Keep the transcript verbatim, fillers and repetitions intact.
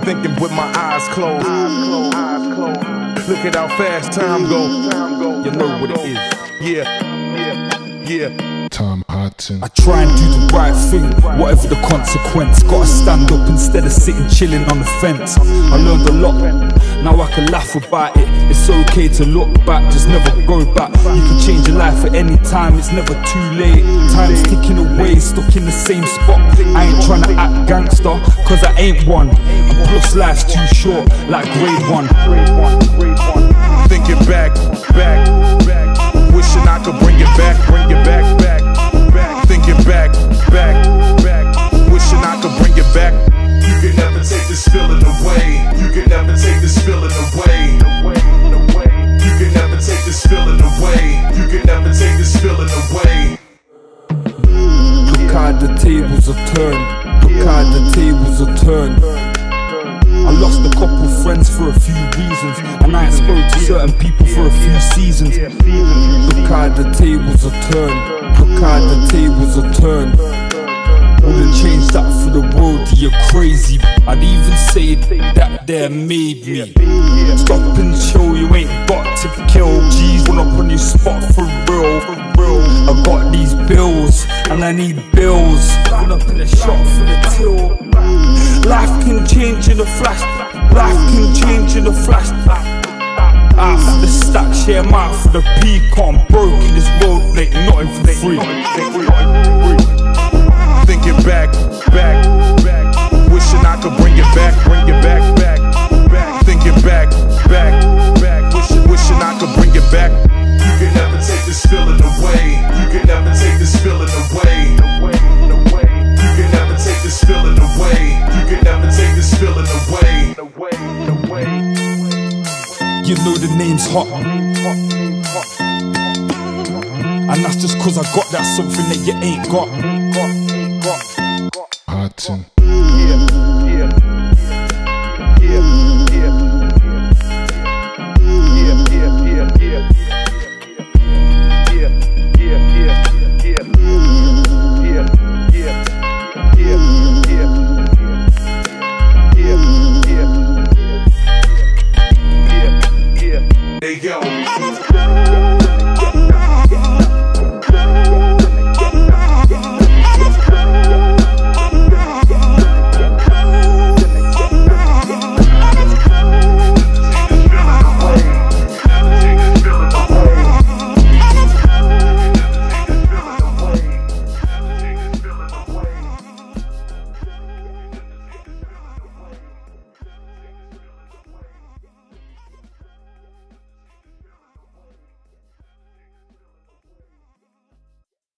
thinking with my eyes closed. Look at how fast time go. You know what it is. Yeah, yeah, yeah. Tom Hodson. I try and do the right thing, whatever the consequence. Gotta stand up instead of sitting chilling on the fence. I learned a lot, now I can laugh about it. It's okay to look back, just never go back. You can change your life at any time, it's never too late. Time's ticking away, stuck in the same spot. I ain't trying to act gangster, cause I ain't one. And plus life's too short, like grade one. Thinking back, back, back. Wishing I could bring it back, bring it back, back, back. Thinking back, back, back. Wishing I could bring it back. You can never take this feeling away. You can never take this feeling away. You can never take this feeling away. You can never take this feeling away. Look how the tables are turned. Look how the tables are turned. I lost a couple friends for a few reasons, and I ain't spoke to certain people for a few seasons. Look how the tables are turned. Look how the tables are turned. Wouldn't change that for the world, you're crazy. I'd even say that there made me. Stop and chill, you ain't got to kill. G's run up on your spot for real, for real. I got these bills, and I need bills. Run up in the shop for the till. Life can change in a flash. Life can change in a flash. Out for the stacks, yeah, I'm out for the pecan. Broke in this world, ain't nothing for free. Thinking back, back, back. Wishing I could bring it back, bring it back, back, back. Thinking back, back, back. Wishing, wishing I could bring it back. You can never take this feeling away. You can never take this feeling away. You can never take this feeling away. You can never take this feeling away. You know the name's hot, and that's just cause I got that something that you ain't got.